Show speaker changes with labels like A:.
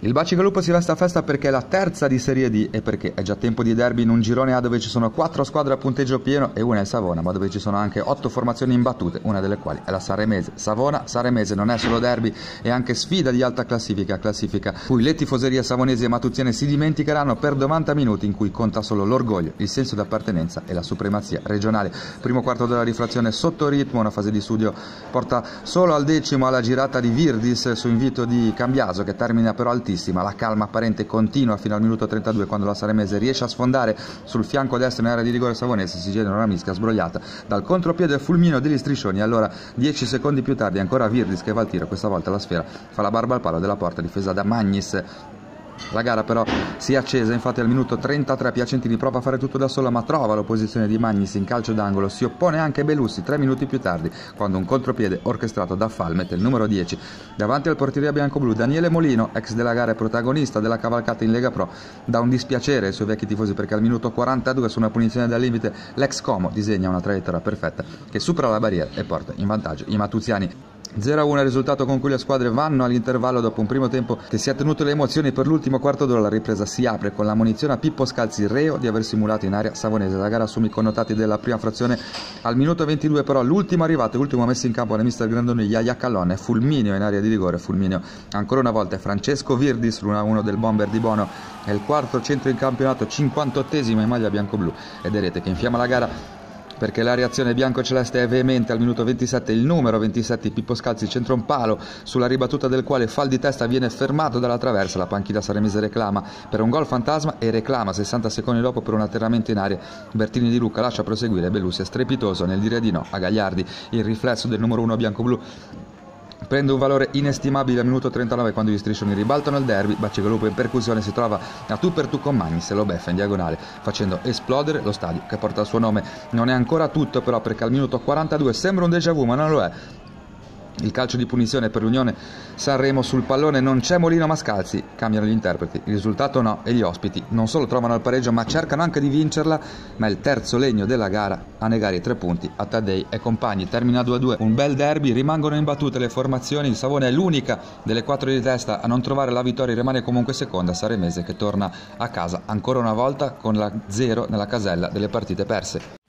A: Il Bacigalupo si veste a festa perché è la terza di Serie D e perché è già tempo di derby in un girone A dove ci sono 4 squadre a punteggio pieno e una è Savona, ma dove ci sono anche 8 formazioni imbattute, una delle quali è la Saremese. Savona-Saremese non è solo derby, è anche sfida di alta classifica cui le tifoserie savonesi e matuziane si dimenticheranno per 90 minuti in cui conta solo l'orgoglio, il senso di appartenenza e la supremazia regionale. Primo quarto d'ora di frazione sotto ritmo, una fase di studio porta solo al decimo alla girata di Virdis su invito di Cambiaso che termina però altissima. La calma apparente continua fino al minuto 32 quando la Saremese riesce a sfondare sul fianco destro in area di rigore savonese, si genera una mischia sbrogliata dal contropiede fulmineo degli striscioni e allora 10 secondi più tardi ancora Virdis che va al tiro, questa volta la sfera fa la barba al palo della porta difesa da Magnis. La gara però si è accesa, infatti al minuto 33 Piacentini prova a fare tutto da sola ma trova l'opposizione di Magnis in calcio d'angolo, si oppone anche Belussi 3 minuti più tardi quando un contropiede orchestrato da Fall mette il numero 10 davanti al portiere bianco-blu. Daniele Molino, ex della gara e protagonista della cavalcata in Lega Pro, dà un dispiacere ai suoi vecchi tifosi perché al minuto 42 su una punizione dal limite l'ex Como disegna una traiettoria perfetta che supera la barriera e porta in vantaggio i matuziani. 0-1 è il risultato con cui le squadre vanno all'intervallo dopo un primo tempo che si è tenuto le emozioni per l'ultimo quarto d'ora. La ripresa si apre con la munizione a Pippo Scalzi, reo di aver simulato in area savonese. La gara assume i connotati della prima frazione al minuto 22 però l'ultimo arrivato e ultimo messo in campo da mister Grandoni Yaya Callon è fulmineo in area di rigore. Fulmineo ancora una volta è Francesco Virdis, l'1-1 del bomber di Bono, è il quarto centro in campionato, 58esimo in maglia bianco-blu ed è Rete che infiamma la gara perché la reazione bianco-celeste è veemente. Al minuto 27 il numero 27 Pippo Scalzi centra un palo sulla ribattuta del quale Fall di testa viene fermato dalla traversa, la panchina saremese reclama per un gol fantasma e reclama 60 secondi dopo per un atterramento in aria. Bertini di Lucca lascia proseguire, Belussi è strepitoso nel dire di no a Gagliardi, il riflesso del numero 1 bianco-blu prende un valore inestimabile al minuto 39 quando gli striscioni ribaltano il derby. Bacigalupo in percussione si trova a tu per tu con Magnis e lo beffa in diagonale facendo esplodere lo stadio che porta il suo nome. Non è ancora tutto però perché al minuto 42 sembra un déjà vu ma non lo è. Il calcio di punizione per l'Unione Sanremo, sul pallone non c'è Molino ma Scalzi, cambiano gli interpreti, il risultato no e gli ospiti non solo trovano il pareggio ma cercano anche di vincerla, ma è il terzo legno della gara a negare i 3 punti a Taddei e compagni. Termina 2-2, un bel derby, rimangono imbattute le formazioni, il Savona è l'unica delle 4 di testa a non trovare la vittoria, rimane comunque seconda, Saremese che torna a casa ancora una volta con la 0 nella casella delle partite perse.